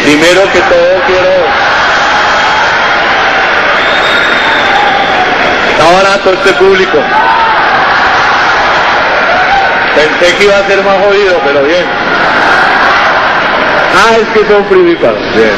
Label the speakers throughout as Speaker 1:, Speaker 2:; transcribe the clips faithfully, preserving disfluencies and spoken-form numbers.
Speaker 1: Primero que todo quiero... Está barato este público. Pensé que iba a ser más jodido, pero bien. Ah, es que son primíparos. Bien.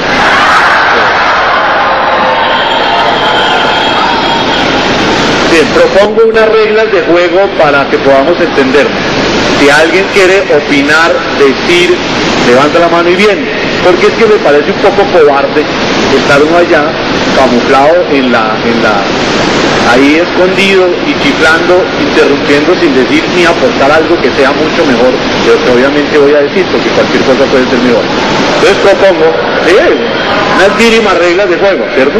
Speaker 1: Bien, propongo unas reglas de juego para que podamos entendernos. Si alguien quiere opinar, decir, levanta la mano y bien. Porque es que me parece un poco cobarde estar uno allá, camuflado en la, en la, ahí escondido y chiflando, interrumpiendo sin decir ni aportar algo que sea mucho mejor de lo que obviamente voy a decir, porque cualquier cosa puede ser mejor. Entonces propongo, eh, unas mínimas reglas de juego, ¿cierto?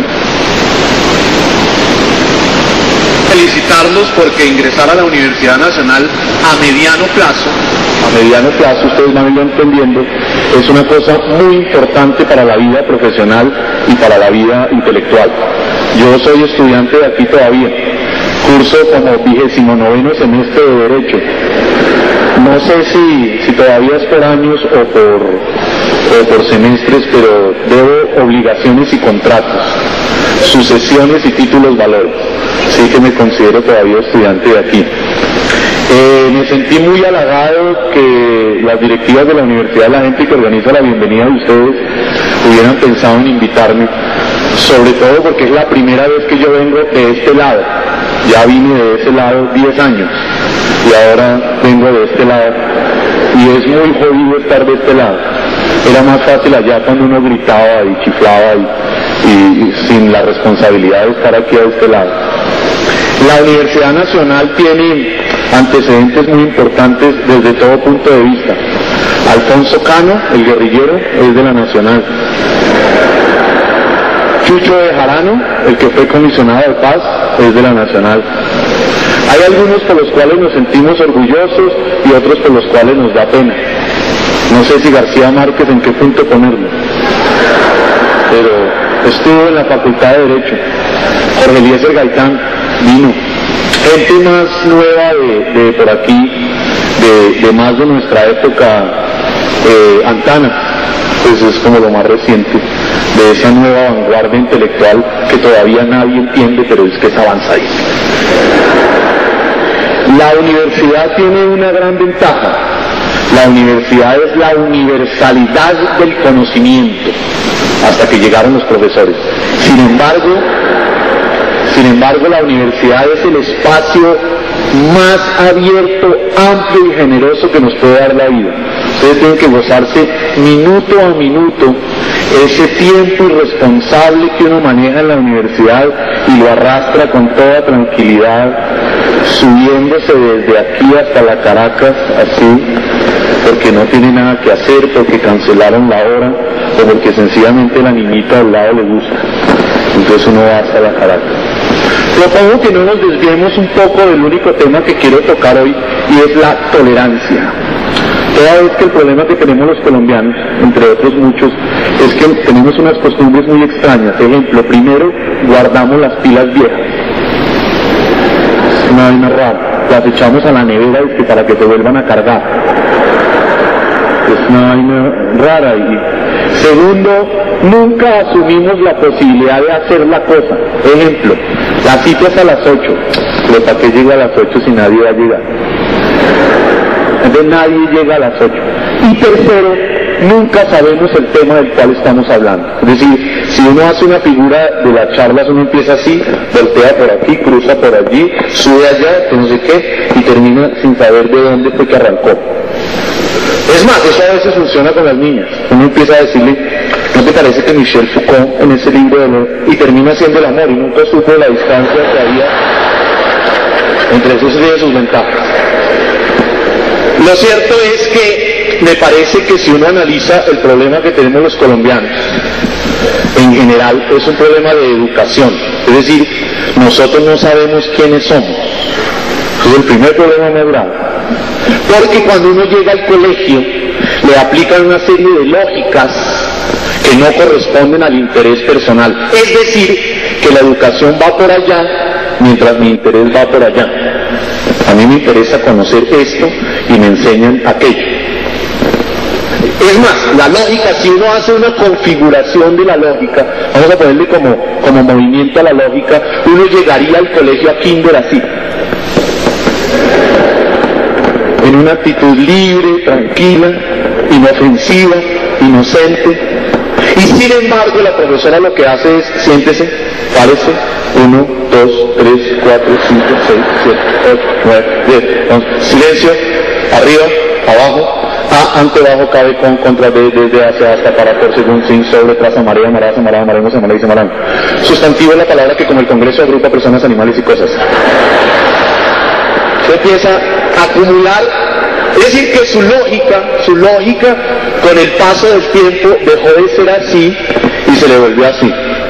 Speaker 1: Felicitarlos porque ingresar a la Universidad Nacional a mediano plazo, a mediano plazo, ustedes van a ir entendiendo, es una cosa muy importante para la vida profesional y para la vida intelectual. Yo soy estudiante de aquí todavía, curso como vigésimo noveno semestre de Derecho. No sé si, si todavía es por años o por, o por semestres, pero debo obligaciones y contratos, sucesiones y títulos valores. Sí que me considero todavía estudiante de aquí. Eh, me sentí muy halagado que las directivas de la universidad, la gente que organiza la bienvenida de ustedes, hubieran pensado en invitarme, sobre todo porque es la primera vez que yo vengo de este lado. Ya vine de ese lado diez años y ahora vengo de este lado y es muy jodido estar de este lado. Era más fácil allá cuando uno gritaba y chiflaba y, y, y sin la responsabilidad de estar aquí a este lado. La Universidad Nacional tiene antecedentes muy importantes desde todo punto de vista. Alfonso Cano, el guerrillero, es de la Nacional. Chucho de Jarano, el que fue comisionado de paz, es de la Nacional. Hay algunos por los cuales nos sentimos orgullosos y otros por los cuales nos da pena. No sé si García Márquez en qué punto ponerlo, pero estuvo en la Facultad de Derecho. Jorge Eliezer Gaitán vino. Gente más nueva de, de por aquí, de, de más de nuestra época, eh, Antana, pues es como lo más reciente, de esa nueva vanguardia intelectual que todavía nadie entiende, pero es que es avanzadísima. La universidad tiene una gran ventaja. La universidad es la universalidad del conocimiento, hasta que llegaron los profesores. Sin embargo, sin embargo, la universidad es el espacio más abierto, amplio y generoso que nos puede dar la vida. Ustedes tienen que gozarse minuto a minuto ese tiempo irresponsable que uno maneja en la universidad y lo arrastra con toda tranquilidad, subiéndose desde aquí hasta la Caracas, así, porque no tiene nada que hacer, porque cancelaron la hora, o porque sencillamente la niñita al lado le gusta. Entonces uno va hasta la Caracas. Propongo que no nos desviemos un poco del único tema que quiero tocar hoy, y es la tolerancia. Toda vez que el problema que tenemos los colombianos, entre otros muchos, es que tenemos unas costumbres muy extrañas. Ejemplo, primero, guardamos las pilas viejas. Es una vaina rara. Las echamos a la nevera y que para que se vuelvan a cargar. Es una vaina rara. Y segundo, nunca asumimos la posibilidad de hacer la cosa. Ejemplo, la cita es a las ocho. Pero ¿para qué llega a las ocho si nadie va a llegar? Entonces nadie llega a las ocho. Y tercero, nunca sabemos el tema del cual estamos hablando. Es decir, si uno hace una figura de las charlas, uno empieza así, voltea por aquí, cruza por allí, sube allá, no sé qué, y termina sin saber de dónde fue que arrancó. Es más, eso a veces funciona con las niñas. Uno empieza a decirle, ¿no te parece que Michel Foucault en ese libro de lo... y termina haciendo el amor y nunca supo la distancia que había entre esos y sus ventajas? Lo cierto es que me parece que si uno analiza el problema que tenemos los colombianos, en general es un problema de educación. Es decir, nosotros no sabemos quiénes somos. Ese es el primer problema más grave. Porque cuando uno llega al colegio, le aplican una serie de lógicas que no corresponden al interés personal. Es decir, que la educación va por allá, mientras mi interés va por allá. A mí me interesa conocer esto y me enseñan aquello. Es más, la lógica, si uno hace una configuración de la lógica, vamos a ponerle como, como movimiento a la lógica, uno llegaría al colegio a kinder así, en una actitud libre, tranquila, inofensiva, inocente, y sin embargo la profesora lo que hace es, siéntese, párese, uno, dos, tres, cuatro, cinco, seis, siete, ocho, nueve, diez, once, silencio, arriba, abajo, A, ante, bajo, cabe, con, contra, de, desde, hacia, hasta, para, por, según, sin, sobre, tras, marea, mará, samará, maremos, samará y samarán. Sustantivo es la palabra que como el Congreso agrupa personas, animales y cosas. Se empieza a acumular, es decir que su lógica, su lógica, con el paso del tiempo dejó de ser así y se le volvió así.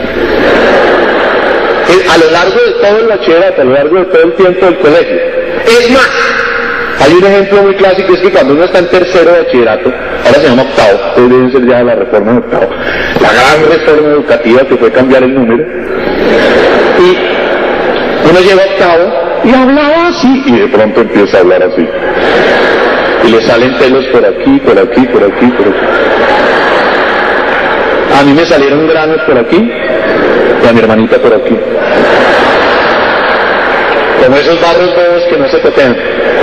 Speaker 1: A lo largo de todo el bachillerato, a lo largo de todo el tiempo del colegio. Es más, hay un ejemplo muy clásico, es que cuando uno está en tercero de bachillerato, ahora se llama octavo, ustedes deben ser ya la reforma de octavo, la gran reforma educativa que fue cambiar el número, y uno llega a octavo y hablaba así, y de pronto empieza a hablar así, y le salen pelos por aquí, por aquí, por aquí, por aquí. A mí me salieron granos por aquí, y a mi hermanita por aquí. Como esos barros bobos que no se totean.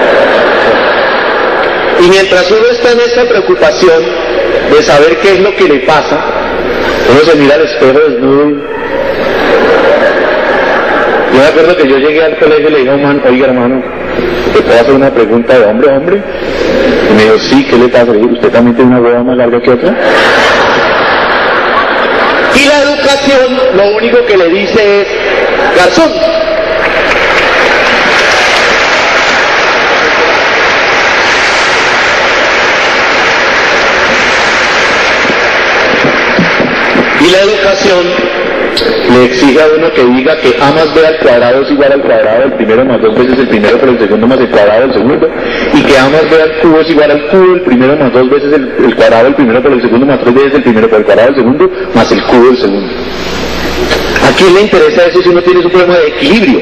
Speaker 1: Y mientras uno está en esta preocupación de saber qué es lo que le pasa, uno se mira al espejo desnudo. Yo me acuerdo que yo llegué al colegio y le dije a un man, oiga hermano, ¿te puedo hacer una pregunta de hombre a hombre? Y me dijo, sí, ¿qué le pasa? Le dije, ¿usted también tiene una hueva más larga que otra? Y la educación lo único que le dice es, garzón. Y la educación le exige a uno que diga que A más B al cuadrado es igual al cuadrado del primero más dos veces el primero por el segundo más el cuadrado del segundo, y que A más B al cubo es igual al cubo del primero más dos veces el, el cuadrado del primero por el segundo más tres veces el primero por el cuadrado del segundo más el cubo del segundo. ¿A quién le interesa eso si uno tiene su problema de equilibrio?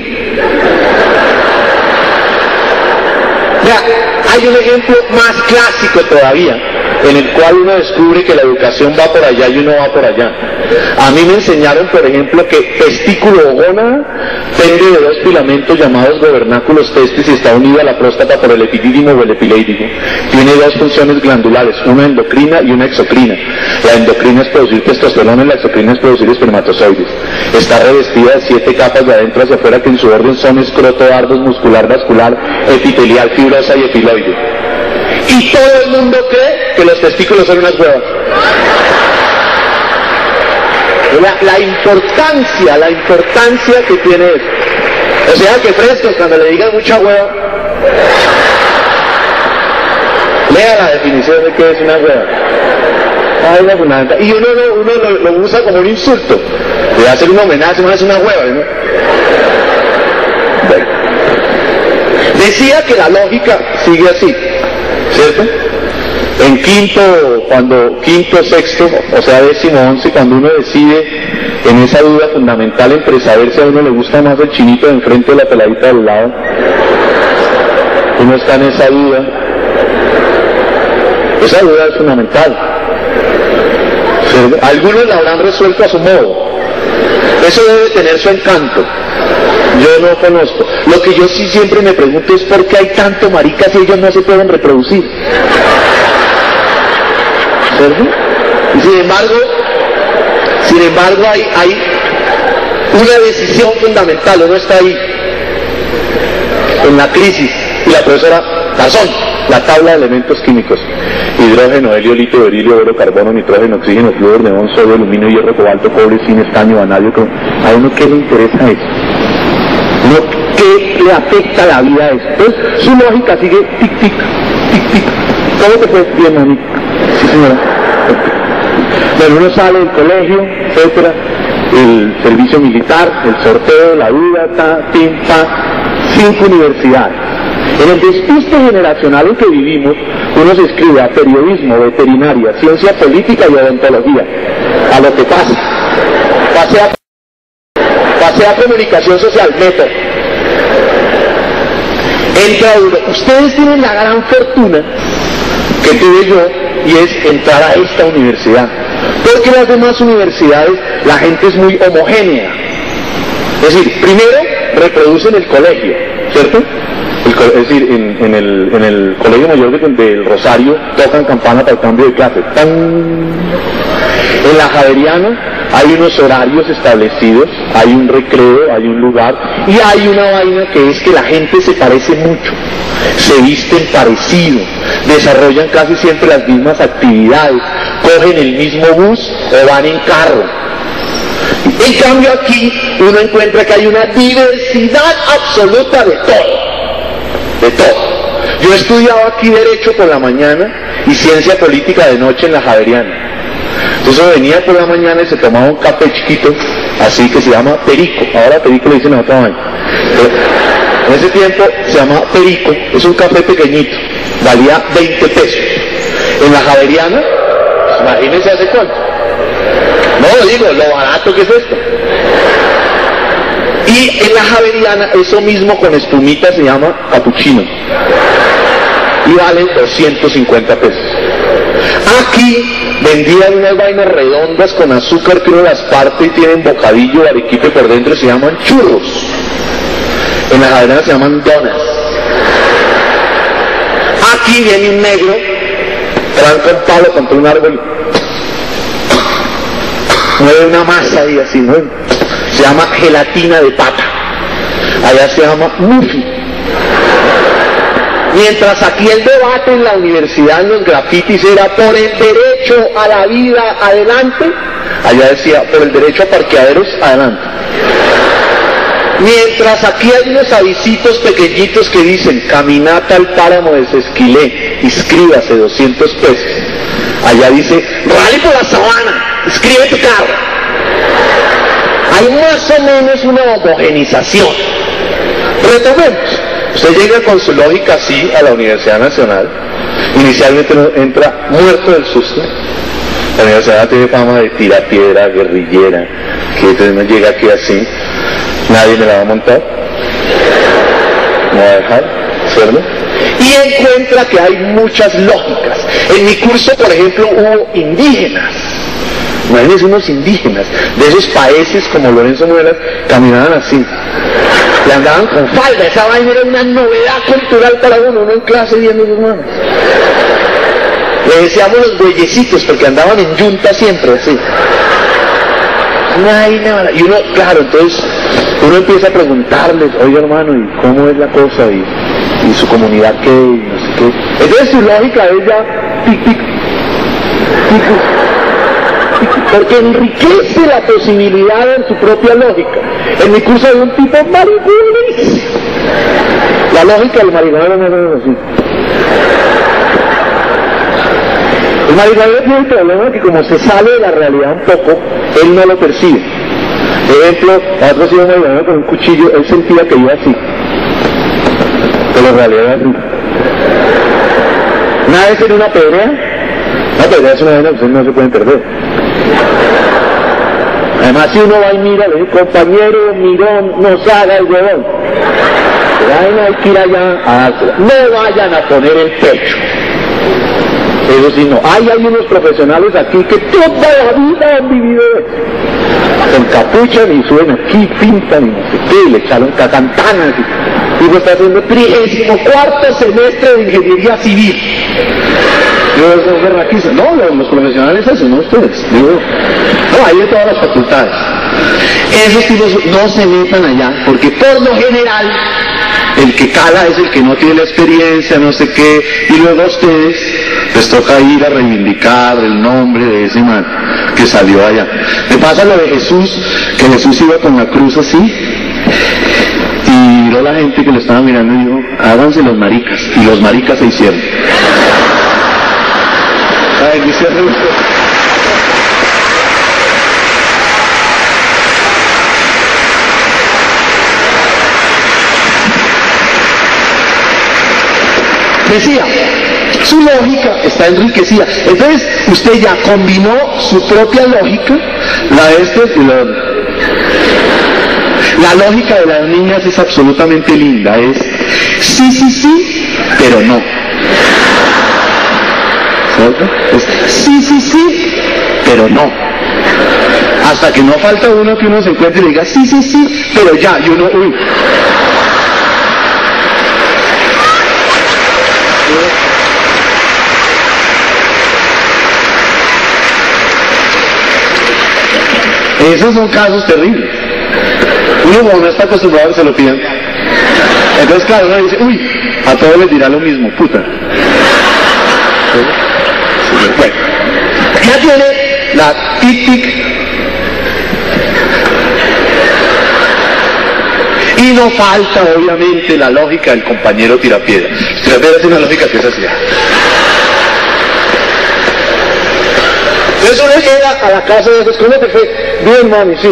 Speaker 1: Vea, hay un ejemplo más clásico todavía, en el cual uno descubre que la educación va por allá y uno va por allá. A mí me enseñaron, por ejemplo, que testículo o gónada pende de dos filamentos llamados gobernáculos testis y está unido a la próstata por el epidídimo o el epileidigo. Tiene dos funciones glandulares, una endocrina y una exocrina. La endocrina es producir testosterona y la exocrina es producir espermatozoides. Está revestida de siete capas de adentro hacia afuera que en su orden son escroto, ardos, muscular, vascular, epitelial, fibrosa y epiloide. Y todo el mundo cree que los testículos son unas huevas. La, la importancia, la importancia que tiene eso. O sea que frescos, cuando le digan mucha hueva, lea la definición de qué es una hueva. Ay, la fundamental. Y uno, lo, uno lo, lo usa como un insulto. Le hace un homenaje, no es una hueva, ¿no? Bueno. Decía que la lógica sigue así, ¿cierto? En quinto, cuando quinto, sexto, o sea décimo, once, cuando uno decide en esa duda fundamental entre saber si a uno le gusta más el chinito de enfrente o la peladita del lado, uno está en esa duda. Esa duda es fundamental. Algunos la habrán resuelto a su modo. Eso debe tener su encanto. Yo no conozco. Lo que yo sí siempre me pregunto es por qué hay tanto maricas y ellos no se pueden reproducir. ¿Cierto? Y sin embargo, sin embargo hay, hay una decisión fundamental. Uno está ahí en la crisis y la profesora Garzón, la tabla de elementos químicos: hidrógeno, helio, litio, berilio, oro, carbono, nitrógeno, oxígeno, flúor, neón, sodio, aluminio, hierro, cobalto, cobre, zinc, estaño, vanadio. ¿A uno qué le interesa eso? ¿No? ¿Qué le afecta a la vida a eso? Entonces su lógica sigue tic, tic, tic, tic. ¿Cómo te fue? Bien, mami. Sí, señora. Bueno, uno sale del colegio, etcétera, el servicio militar, el sorteo, la vida, ta, pim, pa, cinco universidades. En el despiste generacional en que vivimos, uno se inscribe a periodismo, veterinaria, ciencia política y odontología. A lo que pase. Pase a, pase a comunicación social, método. Entra uno. Ustedes tienen la gran fortuna que tuve yo, y es entrar a esta universidad. Porque las demás universidades, la gente es muy homogénea. Es decir, primero reproducen el colegio, ¿cierto? El, es decir, en, en, el, en el Colegio Mayor de, del Rosario tocan campana para el cambio de clase. ¡Tan! En la Javeriana hay unos horarios establecidos, hay un recreo, hay un lugar, y hay una vaina que es que la gente se parece mucho, se visten parecido, desarrollan casi siempre las mismas actividades, cogen el mismo bus o van en carro. En cambio aquí uno encuentra que hay una diversidad absoluta de todo. De todo. Yo estudiaba aquí Derecho por la mañana y Ciencia Política de noche en la Javeriana. Entonces venía por la mañana y se tomaba un café chiquito, así que se llama Perico. Ahora Perico le dicen a otra vaina. En ese tiempo se llama Perico, es un café pequeñito, valía veinte pesos. En la Javeriana, pues imagínense hace cuánto. No, digo, lo barato que es esto. Y en la Javeriana, eso mismo con espumita se llama capuchino. Y vale doscientos cincuenta pesos. Aquí vendían unas vainas redondas con azúcar que uno las parte y tienen bocadillo de arequipe por dentro, se llaman churros. En la Javeriana se llaman donas. Aquí viene un negro, tranca un palo contra un árbol, mueve una masa y así, ¿no? Se llama gelatina de pata. Allá se llama muffin. Mientras aquí el debate en la universidad, en los grafitis, era por el derecho a la vida, adelante. Allá decía, por el derecho a parqueaderos, adelante. Mientras aquí hay unos avisitos pequeñitos que dicen, caminata al páramo de Sesquilé, inscríbase, doscientos pesos. Allá dice, rally por la sabana, inscribe tu carro. Hay más o menos una homogenización. Retomemos. Usted llega con su lógica así a la Universidad Nacional, inicialmente entra muerto del susto. La universidad tiene fama de tirapiedra, guerrillera, que entonces no llega aquí así, nadie me la va a montar, me va a dejar, ¿cierto? Y encuentra que hay muchas lógicas. En mi curso, por ejemplo, hubo indígenas. Imagínense unos indígenas de esos países como Lorenzo Muelas, caminaban así. Y andaban con falda, esa vaina era una novedad cultural para uno, uno en clase viendo sus manos. Le decíamos los bueyecitos porque andaban en yunta siempre, así. Ay, no, y uno, claro, entonces uno empieza a preguntarles, oye hermano, ¿y cómo es la cosa? ¿Y, y su comunidad qué? Y no sé qué. Entonces su lógica es ya, tic, tic, tic, porque enriquece la posibilidad de su propia lógica. En mi curso hay un tipo marihuana. La lógica del marihuana no es así. El marihuana tiene el problema que como se sale de la realidad un poco, él no lo percibe. Por ejemplo, nosotros íbamos marihuana con un cuchillo, él sentía que iba así. Pero en realidad era así. Una vez en una pelea, una pelea es una vaina que ustedes no se pueden perder. Además, si uno va y mira, le dice, compañero, mirón, no se haga el huevón. Pero hay que ir allá a dársela. No vayan a poner el pecho. Eso sí, no. Hay, hay unos profesionales aquí que toda la vida han vivido eso. Se encapuchan y suben aquí, pintan y no sé qué, y le echaron cacantanas. Y uno está haciendo trigésimo cuarto semestre de ingeniería civil. Yo eso es raquiza. No, los, los profesionales eso, no ustedes. Digo, no, hay de todas las facultades. Esos tipos no se metan allá, porque por lo general, el que cala es el que no tiene la experiencia, no sé qué, y luego a ustedes les toca ir a reivindicar el nombre de ese man que salió allá. Me pasa lo de Jesús, que Jesús iba con la cruz así, y miró la gente que lo estaba mirando y dijo, háganse los maricas, y los maricas se hicieron. Ay, dice decía, su lógica está enriquecida. Entonces, usted ya combinó su propia lógica, la de este y la de... La lógica de las niñas es absolutamente linda, es sí, sí, sí, pero no. ¿no? Es, sí, sí, sí, pero no. Hasta que no falta uno que uno se encuentre y diga, sí, sí, sí, pero ya, y uno, uy. Esos son casos terribles. Uno como no está acostumbrado a que se lo pidan. Entonces claro, uno dice, uy, a todos les dirá lo mismo, puta. Bueno, ya tiene la tic-tic. Y no falta, obviamente, la lógica del compañero tirapiedra. Tirapiedra es una lógica que es así. Entonces uno llega a la casa de esos, ¿cómo te fue? Bien, mami, sí.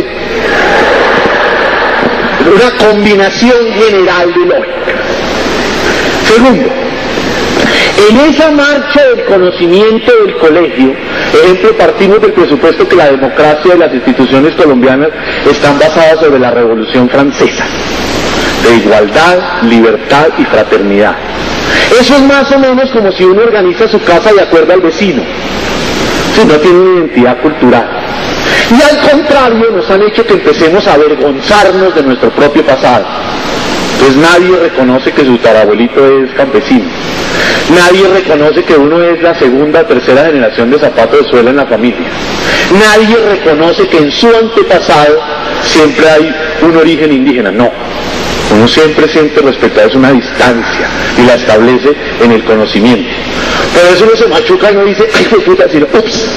Speaker 1: Una combinación general de lógica. Segundo, en esa marcha del conocimiento del colegio, ejemplo, partimos del presupuesto que la democracia y las instituciones colombianas están basadas sobre la Revolución Francesa, de igualdad, libertad y fraternidad. Eso es más o menos como si uno organiza su casa de acuerdo al vecino, si no tiene una identidad cultural. Y al contrario, nos han hecho que empecemos a avergonzarnos de nuestro propio pasado. Entonces nadie reconoce que su tarabuelito es campesino. Nadie reconoce que uno es la segunda o tercera generación de zapatos de suela en la familia. Nadie reconoce que en su antepasado siempre hay un origen indígena. No. Uno siempre siente respecto a eso una distancia y la establece en el conocimiento. Por eso uno se machuca y no dice, ay, qué puta, sino, ups.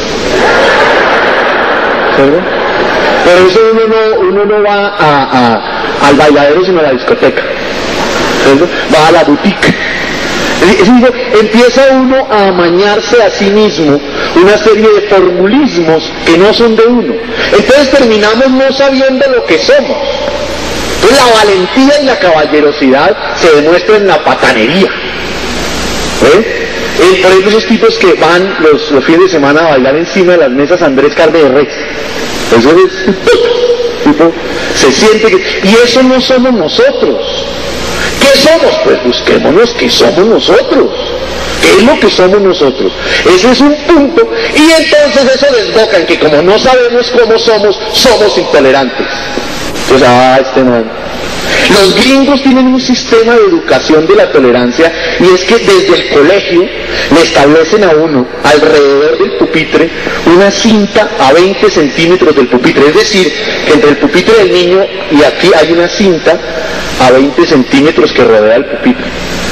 Speaker 1: ¿Verdad? Por eso uno no, uno no va a, a, al bailadero sino a la discoteca. ¿Verdad? Va a la boutique. Es decir, empieza uno a amañarse a sí mismo una serie de formulismos que no son de uno. Entonces terminamos no sabiendo lo que somos. Entonces la valentía y la caballerosidad se demuestra en la patanería. ¿Eh? Eh, por ejemplo, esos tipos que van los, los fines de semana a bailar encima de las mesas Andrés Carne de Res. Eso es, tipo, se siente que... Y eso no somos nosotros. ¿Qué somos? Pues busquémonos qué somos nosotros. ¿Qué es lo que somos nosotros? Ese es un punto. Y entonces eso desboca en que como no sabemos cómo somos, somos intolerantes. Entonces, ah, este man. Los gringos tienen un sistema de educación de la tolerancia y es que desde el colegio le establecen a uno alrededor del pupitre una cinta a veinte centímetros del pupitre. Es decir, que entre el pupitre del niño y aquí hay una cinta a veinte centímetros que rodea el pupitre.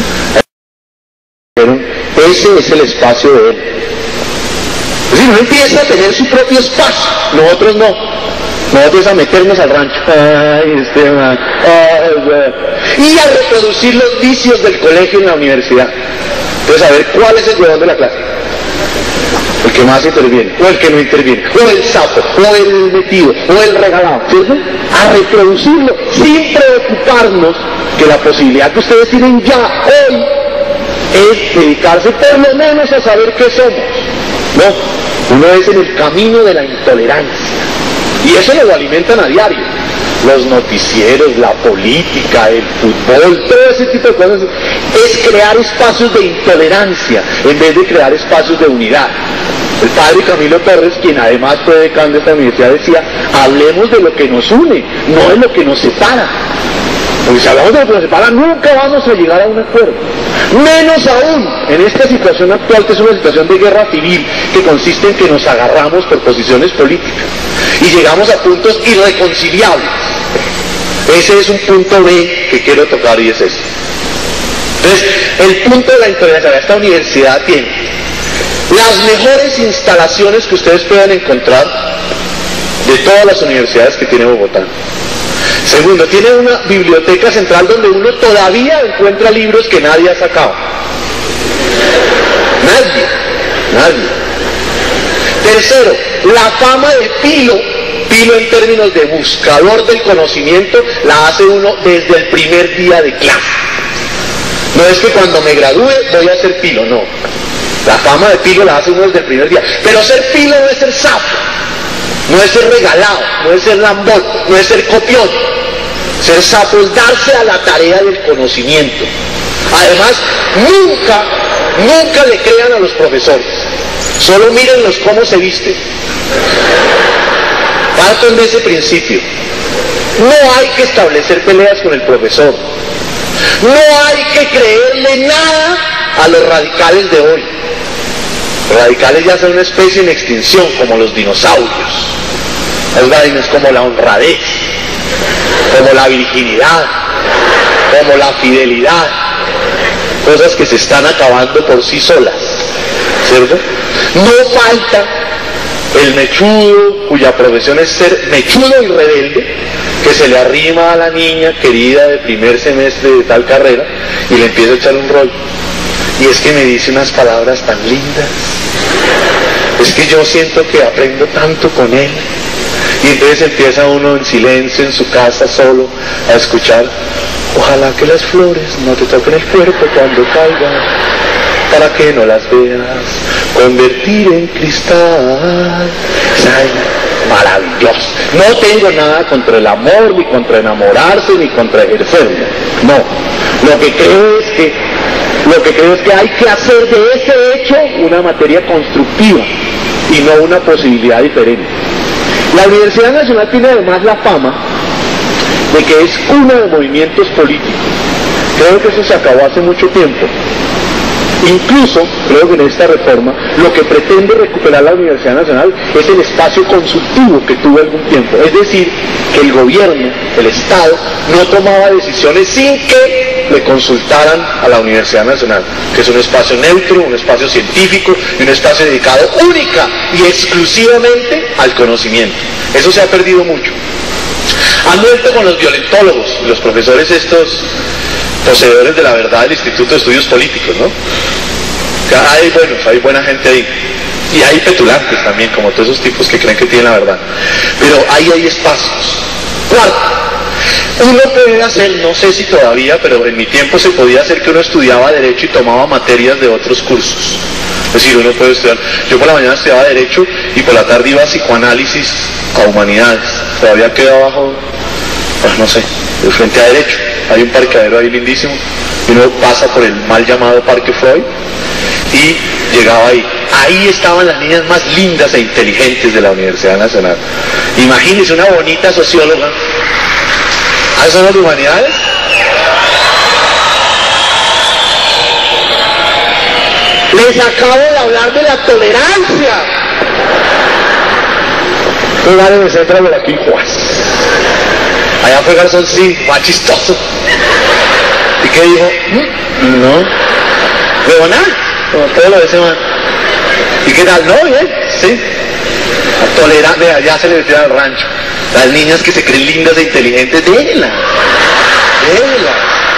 Speaker 1: Ese es el espacio de él. Es decir, uno empieza a tener su propio espacio, nosotros no. Nosotros a meternos al rancho. Ay, este man. Ay, y a reproducir los vicios del colegio en la universidad. Entonces, a ver cuál es el huevón de la clase. El que más interviene, o el que no interviene, o el sapo, o el metido, o el regalado, ¿cierto? A reproducirlo sin preocuparnos que la posibilidad que ustedes tienen ya hoy es dedicarse por lo menos a saber qué somos. No, uno es en el camino de la intolerancia. Y eso lo alimentan a diario. Los noticieros, la política, el fútbol, todo ese tipo de cosas. Es crear espacios de intolerancia en vez de crear espacios de unidad. El padre Camilo Torres, quien además fue decano de esta universidad, decía, hablemos de lo que nos une, no de lo que nos separa. Porque si hablamos de lo que nos separa, nunca vamos a llegar a un acuerdo. Menos aún en esta situación actual, que es una situación de guerra civil, que consiste en que nos agarramos por posiciones políticas y llegamos a puntos irreconciliables. Ese es un punto B que quiero tocar y es ese. Entonces, el punto de la intolerancia de esta universidad tiene las mejores instalaciones que ustedes puedan encontrar de todas las universidades que tiene Bogotá. Segundo, tiene una biblioteca central donde uno todavía encuentra libros que nadie ha sacado. Nadie, nadie. Tercero, la fama de Pilo, Pilo en términos de buscador del conocimiento, la hace uno desde el primer día de clase. No es que cuando me gradúe voy a ser Pilo, no. La fama de Pilo la hace uno desde el primer día. Pero ser Pilo no es ser sapo, no es ser regalado, no es ser lambón, no es ser copión. Ser sapo es darse a la tarea del conocimiento. Además, nunca, nunca le crean a los profesores.
Speaker 2: Solo mírenlos cómo se visten. Partan de ese principio. No hay que establecer peleas con el profesor. No hay que creerle nada a los radicales de hoy. Los radicales ya son una especie en extinción, como los dinosaurios. Las vainas como la honradez, como la virginidad, como la fidelidad. Cosas que se están acabando por sí solas, ¿cierto? No falta el mechudo, cuya profesión es ser mechudo y rebelde, que se le arrima a la niña querida de primer semestre de tal carrera y le empieza a echar un rollo. Y es que me dice unas palabras tan lindas, es que yo siento que aprendo tanto con él. Y entonces empieza uno en silencio en su casa solo a escuchar: ojalá que las flores no te toquen el cuerpo cuando caigan, para que no las veas convertir en cristal. ¿Saben? Maravilloso. No tengo nada contra el amor, ni contra enamorarse, ni contra ejercerlo. No. Lo que creo es que, lo que creo es que hay que hacer de ese hecho una materia constructiva y no una posibilidad diferente. La Universidad Nacional tiene además la fama de que es uno de movimientos políticos. Creo que eso se acabó hace mucho tiempo. Incluso, creo que en esta reforma, lo que pretende recuperar la Universidad Nacional es el espacio consultivo que tuvo algún tiempo. Es decir, que el gobierno, el Estado, no tomaba decisiones sin que le consultaran a la Universidad Nacional, que es un espacio neutro, un espacio científico y un espacio dedicado única y exclusivamente al conocimiento. Eso se ha perdido mucho. Han vuelto con los violentólogos, los profesores estos poseedores de la verdad del Instituto de Estudios Políticos, ¿no? Hay buenos, hay buena gente ahí. Y hay petulantes también, como todos esos tipos que creen que tienen la verdad. Pero ahí hay espacios. Cuarto, uno puede hacer, no sé si todavía, pero en mi tiempo se podía hacer que uno estudiaba Derecho y tomaba materias de otros cursos. Es decir, uno puede estudiar, yo por la mañana estudiaba Derecho y por la tarde iba a Psicoanálisis a Humanidades. Todavía queda abajo, pues no sé, de frente a Derecho. Hay un parqueadero ahí lindísimo, y uno pasa por el mal llamado Parque Freud, y llegaba ahí. Ahí estaban las niñas más lindas e inteligentes de la Universidad Nacional. Imagínense una bonita socióloga. ¿Ah, son las Humanidades? Les acabo de hablar de la tolerancia. Jugar en el centro de aquí, Juárez. Allá fue Garzón, sí, más chistoso. ¿Y qué dijo? No. Luego nada, como todo lo de ese man. ¿Y qué tal? No, bien, sí. Tolerante, allá se le metieron al rancho. Las niñas que se creen lindas e inteligentes, déjenlas. Déjenlas.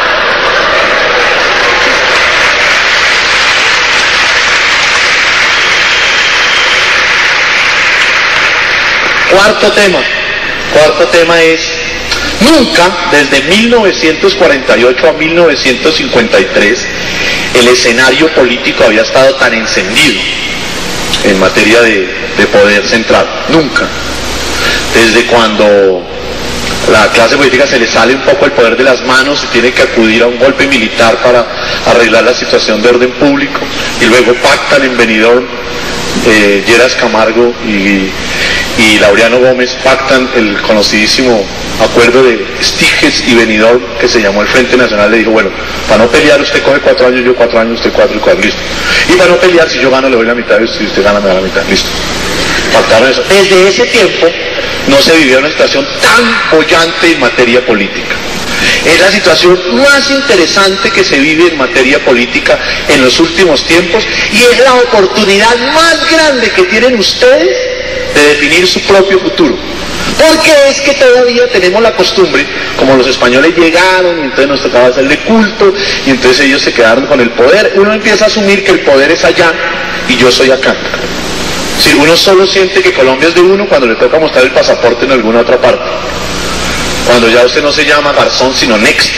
Speaker 2: Cuarto tema. Cuarto tema es: nunca, desde mil novecientos cuarenta y ocho a mil novecientos cincuenta y tres, el escenario político había estado tan encendido en materia de, de poder central. Nunca. Desde cuando la clase política se le sale un poco el poder de las manos y tiene que acudir a un golpe militar para arreglar la situación de orden público, y luego pactan en Benidorm, eh, Lleras Camargo y, y Laureano Gómez pactan el conocidísimo acuerdo de Stiges y Benidorm, que se llamó el Frente Nacional. Le dijo: bueno, para no pelear usted coge cuatro años, yo cuatro años, usted cuatro y cuatro, listo. Y para no pelear, si yo gano le doy la mitad, y si usted gana me da la mitad, listo. Pactaron eso. Desde ese tiempo no se vivía una situación tan bollante en materia política. Es la situación más interesante que se vive en materia política en los últimos tiempos, y es la oportunidad más grande que tienen ustedes de definir su propio futuro. Porque es que todavía tenemos la costumbre, como los españoles llegaron y entonces nos tocaba hacerle culto, y entonces ellos se quedaron con el poder. Uno empieza a asumir que el poder es allá y yo soy acá. Si uno solo siente que Colombia es de uno cuando le toca mostrar el pasaporte en alguna otra parte, cuando ya usted no se llama Garzón sino Next.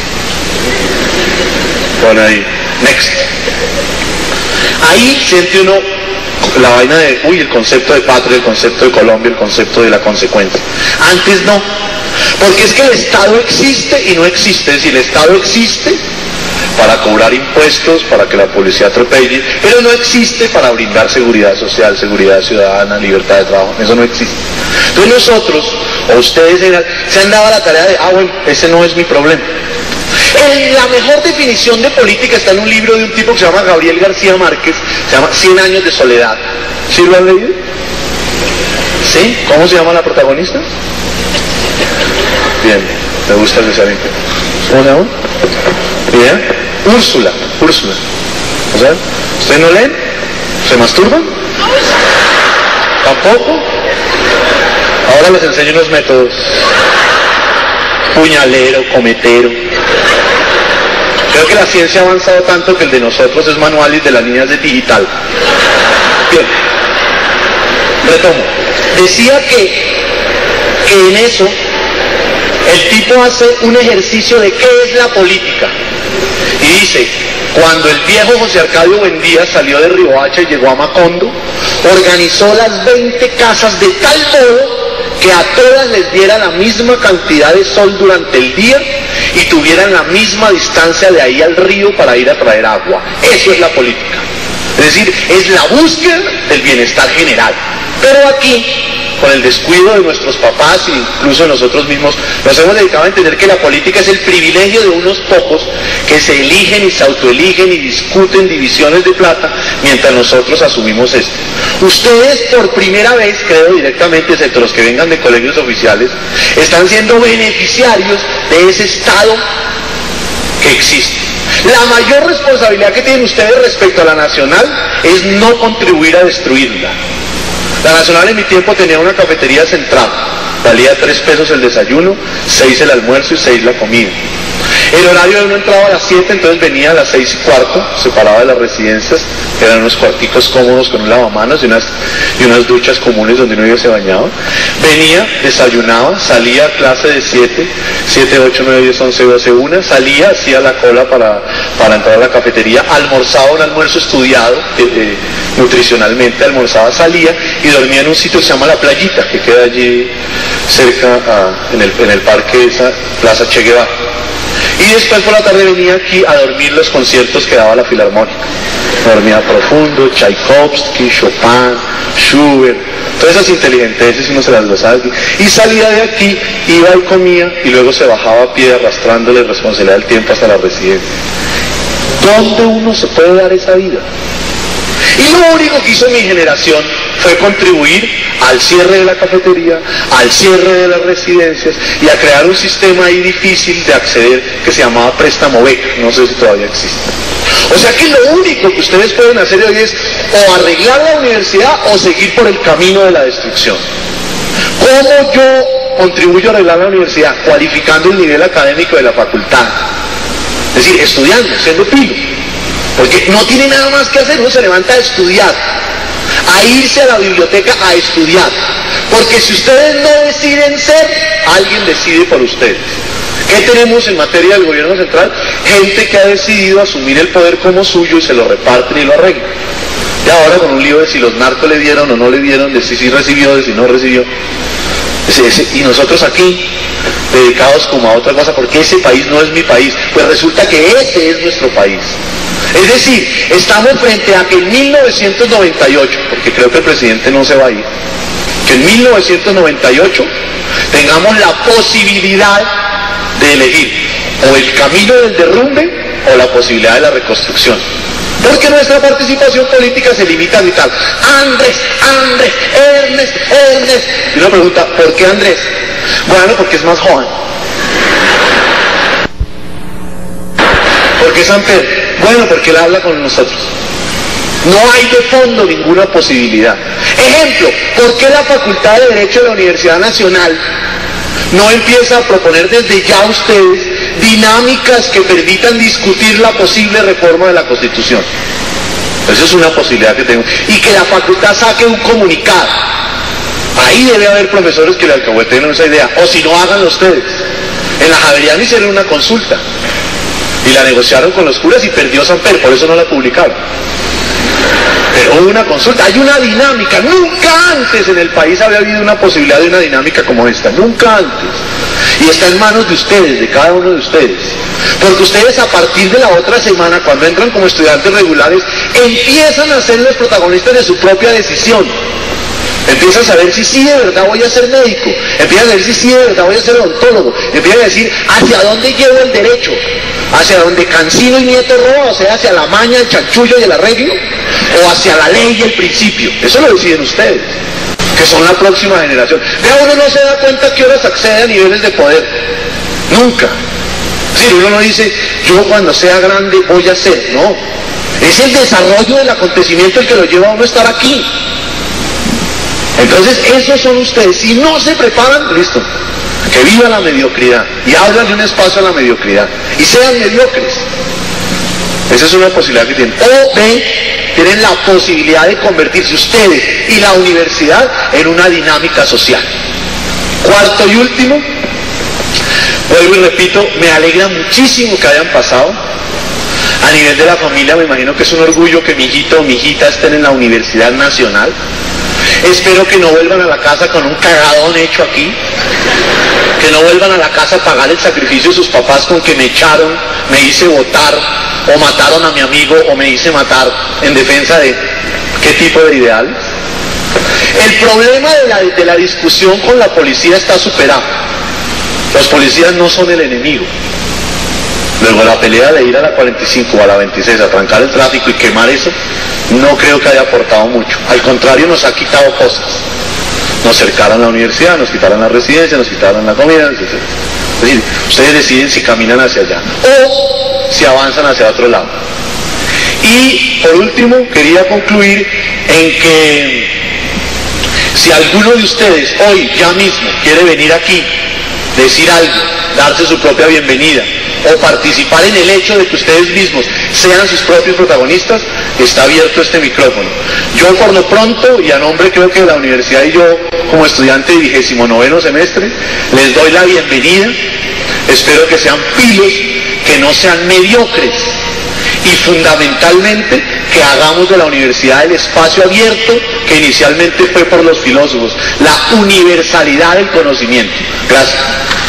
Speaker 2: Pone ahí, Next. Ahí siente uno la vaina de, uy, el concepto de patria, el concepto de Colombia, el concepto de la consecuencia. Antes no, porque es que el Estado existe y no existe. Si el Estado existe, para cobrar impuestos, para que la policía atropelle, pero no existe para brindar seguridad social, seguridad ciudadana, libertad de trabajo. Eso no existe. Entonces nosotros, o ustedes se han dado la tarea de, ah bueno, ese no es mi problema. El, la mejor definición de política está en un libro de un tipo que se llama Gabriel García Márquez, se llama Cien años de soledad. ¿Sí lo han leído? ¿Sí? ¿Cómo se llama la protagonista? Bien, me gusta que sea bien. ¿Cómo se llama? Bien, Úrsula, Úrsula. ¿O sea? ¿Ustedes no leen? ¿Se masturban? ¿Tampoco? Ahora les enseño unos métodos. Puñalero, cometero. Creo que la ciencia ha avanzado tanto que el de nosotros es manual y de las niñas es digital. Bien, retomo. Decía que, que en eso el tipo hace un ejercicio de qué es la política. Y dice, cuando el viejo José Arcadio Buendía salió de Riohacha y llegó a Macondo, organizó las veinte casas de tal modo que a todas les diera la misma cantidad de sol durante el día y tuvieran la misma distancia de ahí al río para ir a traer agua. Eso es la política. Es decir, es la búsqueda del bienestar general. Pero aquí, con el descuido de nuestros papás e incluso de nosotros mismos, nos hemos dedicado a entender que la política es el privilegio de unos pocos que se eligen y se autoeligen y discuten divisiones de plata mientras nosotros asumimos esto. Ustedes por primera vez, creo directamente, excepto los que vengan de colegios oficiales, están siendo beneficiarios de ese Estado que existe. La mayor responsabilidad que tienen ustedes respecto a la nacional es no contribuir a destruirla. La nacional en mi tiempo tenía una cafetería central, valía tres pesos el desayuno, seis el almuerzo y seis la comida. El horario de uno entraba a las siete, entonces venía a las seis y cuarto, separado de las residencias, que eran unos cuarticos cómodos con un lavamanos y unas, y unas duchas comunes donde uno iba se bañaba. Venía, desayunaba, salía a clase de siete, siete, ocho, nueve, diez, once, doce, una, salía, hacía la cola para, para entrar a la cafetería, almorzaba un almuerzo estudiado, eh, eh, nutricionalmente, almorzaba, salía y dormía en un sitio que se llama La Playita, que queda allí cerca, a, en, el, en el parque de esa Plaza Che Guevara. Y después por la tarde venía aquí a dormir los conciertos que daba la Filarmónica. Dormía Profundo, Tchaikovsky, Chopin, Schubert, todas esas inteligenteces y uno se las gozaba aquí. Y salía de aquí, iba y comía y luego se bajaba a pie arrastrándole responsabilidad del tiempo hasta la residencia. ¿Dónde uno se puede dar esa vida? Y lo único que hizo mi generación fue contribuir al cierre de la cafetería, al cierre de las residencias y a crear un sistema ahí difícil de acceder que se llamaba préstamo beca, no sé si todavía existe. O sea que lo único que ustedes pueden hacer hoy es o arreglar la universidad o seguir por el camino de la destrucción. ¿Cómo yo contribuyo a arreglar la universidad? Cualificando el nivel académico de la facultad. Es decir, estudiando, siendo pilo. Porque no tiene nada más que hacer, uno se levanta a estudiar, a irse a la biblioteca a estudiar. Porque si ustedes no deciden ser, alguien decide por ustedes. ¿Qué tenemos en materia del gobierno central? Gente que ha decidido asumir el poder como suyo y se lo reparten y lo arreglan. Y ahora con un lío de si los narcos le dieron o no le dieron, de si sí recibió, de si no recibió. Ese, ese, y nosotros aquí, dedicados como a otra cosa, porque ese país no es mi país, pues resulta que ese es nuestro país. Es decir, estamos frente a que en mil novecientos noventa y ocho, porque creo que el presidente no se va a ir, que en mil novecientos noventa y ocho tengamos la posibilidad de elegir o el camino del derrumbe o la posibilidad de la reconstrucción. Porque nuestra participación política se limita a gritar Andrés, Andrés, Ernest, Ernest. Y uno pregunta, ¿por qué Andrés? Bueno, porque es más joven. ¿Por qué San Pedro? Bueno, porque él habla con nosotros. No hay de fondo ninguna posibilidad. Ejemplo, ¿por qué la Facultad de Derecho de la Universidad Nacional no empieza a proponer desde ya a ustedes dinámicas que permitan discutir la posible reforma de la Constitución? Esa es una posibilidad que tengo. Y que la facultad saque un comunicado. Ahí debe haber profesores que le alcahueten esa idea. O si no, háganlo ustedes. En la Javeriana hicieron una consulta y la negociaron con los curas y perdió San Pedro, por eso no la publicaron. Pero hubo una consulta, hay una dinámica. Nunca antes en el país había habido una posibilidad de una dinámica como esta, nunca antes. Y está en manos de ustedes, de cada uno de ustedes. Porque ustedes a partir de la otra semana, cuando entran como estudiantes regulares, empiezan a ser los protagonistas de su propia decisión. Empiezan a saber si sí de verdad voy a ser médico, empiezan a saber si sí de verdad voy a ser odontólogo, empiezan a decir hacia dónde llevo el derecho, hacia donde Cancino y Nieto roba, o sea, hacia la maña, el chanchullo y el arreglo, o hacia la ley y el principio. Eso lo deciden ustedes, que son la próxima generación. Vea, uno no se da cuenta que horas accede a niveles de poder, nunca. Es decir, uno no dice, yo cuando sea grande voy a ser, no. Es el desarrollo del acontecimiento el que lo lleva a uno a estar aquí. Entonces, esos son ustedes. Si no se preparan, listo, que viva la mediocridad y hablan de un espacio a la mediocridad y sean mediocres. Esa es una posibilidad que tienen. O B, tienen la posibilidad de convertirse ustedes y la universidad en una dinámica social. Cuarto y último, vuelvo y repito, me alegra muchísimo que hayan pasado. A nivel de la familia me imagino que es un orgullo que mi hijito o mi hijita estén en la Universidad Nacional. Espero que no vuelvan a la casa con un cagadón hecho aquí, que no vuelvan a la casa a pagar el sacrificio de sus papás con que me echaron, me hice votar, o mataron a mi amigo, o me hice matar en defensa de qué tipo de ideales. El problema de la, de la discusión con la policía está superado. Los policías no son el enemigo. Luego la pelea de ir a la cuarenta y cinco o a la veintiséis a trancar el tráfico y quemar eso, no creo que haya aportado mucho. Al contrario, nos ha quitado cosas. Nos cercaron la universidad, nos quitaron la residencia, nos quitaron la comida, etcétera. Es decir, ustedes deciden si caminan hacia allá o si avanzan hacia otro lado. Y por último, quería concluir en que si alguno de ustedes hoy, ya mismo, quiere venir aquí, decir algo, darse su propia bienvenida, o participar en el hecho de que ustedes mismos sean sus propios protagonistas, está abierto este micrófono. Yo por lo pronto, y a nombre creo que de la universidad y yo como estudiante de vigésimo noveno semestre, les doy la bienvenida. Espero que sean pilos, que no sean mediocres, y fundamentalmente que hagamos de la universidad el espacio abierto que inicialmente fue por los filósofos, la universalidad del conocimiento. Gracias.